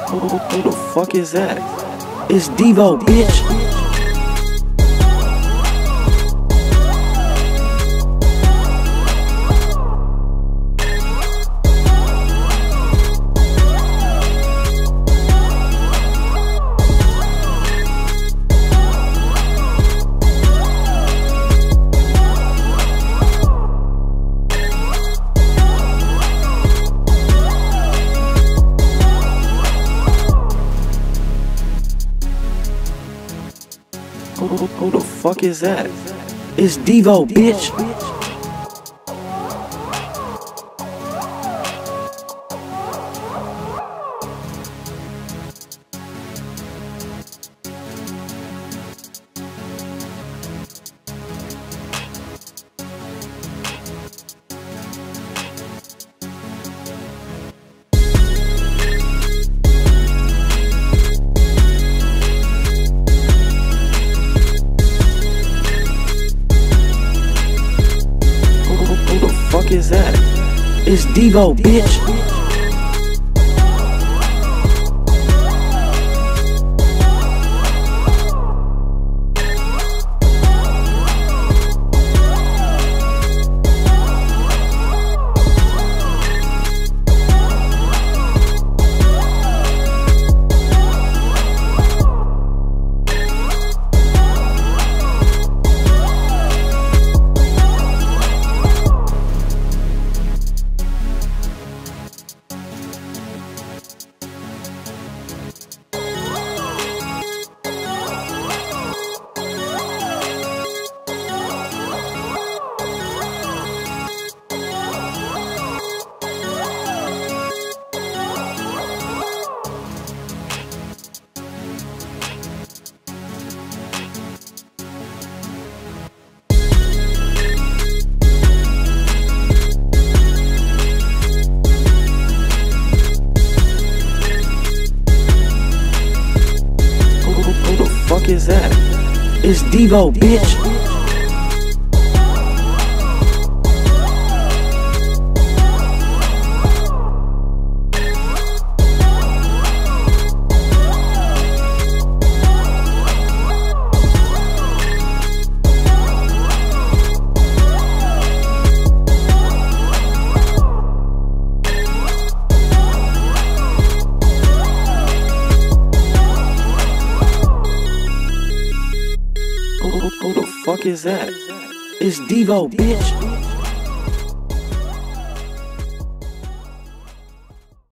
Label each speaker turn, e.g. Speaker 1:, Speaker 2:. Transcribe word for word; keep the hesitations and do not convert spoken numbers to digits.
Speaker 1: Who, who, who the fuck is that? It's Devo, bitch. Who, who, who the fuck is that? It's Devo, bitch. Fuck is that? It's Devo, bitch. Fuck is that? It's Devo, bitch. Who, who the fuck is that? It's Devo, bitch.